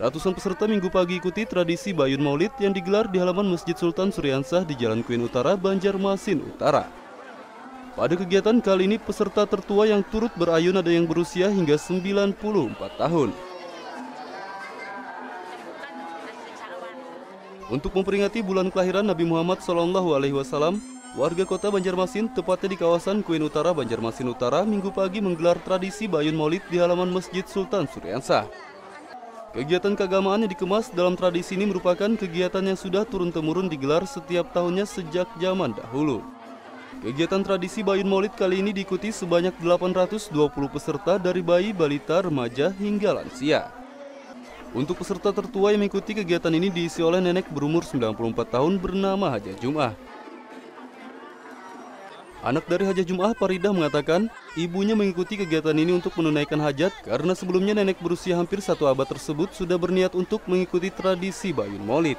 Ratusan peserta Minggu pagi ikuti tradisi Bayun Maulid yang digelar di halaman Masjid Sultan Suryansah di Jalan Kuin Utara, Banjarmasin Utara. Pada kegiatan kali ini, peserta tertua yang turut berayun ada yang berusia hingga 94 tahun. Untuk memperingati bulan kelahiran Nabi Muhammad SAW, warga kota Banjarmasin, tepatnya di kawasan Kuin Utara, Banjarmasin Utara, Minggu pagi menggelar tradisi Bayun Maulid di halaman Masjid Sultan Suryansah. Kegiatan keagamaan yang dikemas dalam tradisi ini merupakan kegiatan yang sudah turun-temurun digelar setiap tahunnya sejak zaman dahulu. Kegiatan tradisi Bayun Maulid kali ini diikuti sebanyak 820 peserta dari bayi, balita, remaja, hingga lansia. Untuk peserta tertua yang mengikuti kegiatan ini diisi oleh nenek berumur 94 tahun bernama Hajah Jum'ah. Anak dari Hajah Jum'ah, Paridah, mengatakan ibunya mengikuti kegiatan ini untuk menunaikan hajat karena sebelumnya nenek berusia hampir 1 abad tersebut sudah berniat untuk mengikuti tradisi Bayun Maulid.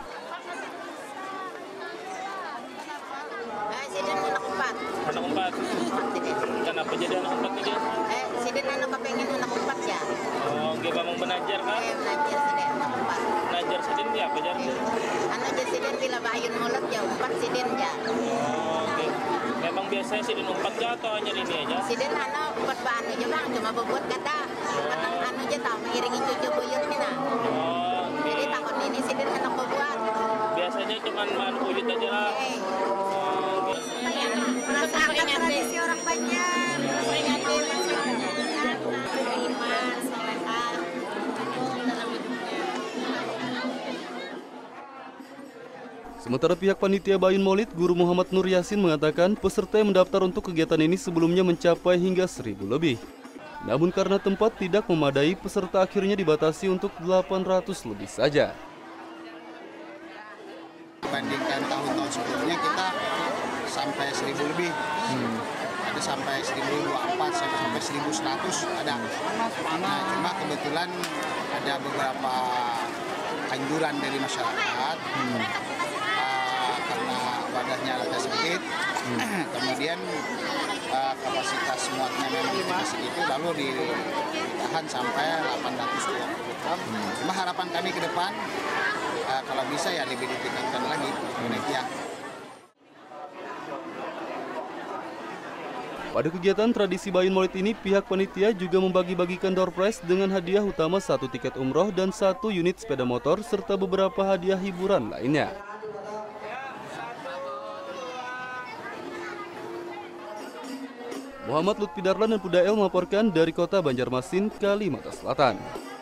Anak 4. Kenapa jadi anak 4 ini? Siden anak kepengen anak 4 ya. Oh, dia mau belajar kan? Belajar siden anak 4. Belajar sedin dia apa jar? Anak je siden bila Bayun Maulid ya 4 siden ya. Oh, oke. Memang biasanya sedin 4 ya atau hanya ini aja? Siden anak 4 bahan aja bang, cuma berbuat kata. Karena anu je tahu mengiringi cucu buyut mina. Oh, oke. Jadi tahun ini siden anak berbuat. Biasanya cuma main uyut aja lah. Oh, oke. Merasakan tradisi orang Banjar. Meringatin iman, solehan dalam hidupnya. Sementara pihak panitia Bayun Maulid, Guru Muhammad Nur Yasin, mengatakan peserta yang mendaftar untuk kegiatan ini sebelumnya mencapai hingga 1000 lebih. Namun karena tempat tidak memadai, peserta akhirnya dibatasi untuk 800 lebih saja. Dibandingkan tahun-tahun sebelumnya kita sampai 1000 lebih. Ada sampai 1024 sampai 1100 ada. Nah, cuma kebetulan ada beberapa anjuran dari masyarakat karena wadahnya agak sedikit. Kemudian kapasitas muatnya memang tidak segitu, lalu ditahan sampai 820. Cuma harapan kami ke depan kalau bisa ya lebih ditingkatkan lagi ya. Pada kegiatan tradisi Bayun Maulid ini, pihak panitia juga membagi-bagikan door prize dengan hadiah utama 1 tiket umroh dan 1 unit sepeda motor serta beberapa hadiah hiburan lainnya. Muhammad Lutfi Darlan dan Pudael melaporkan dari kota Banjarmasin, Kalimantan Selatan.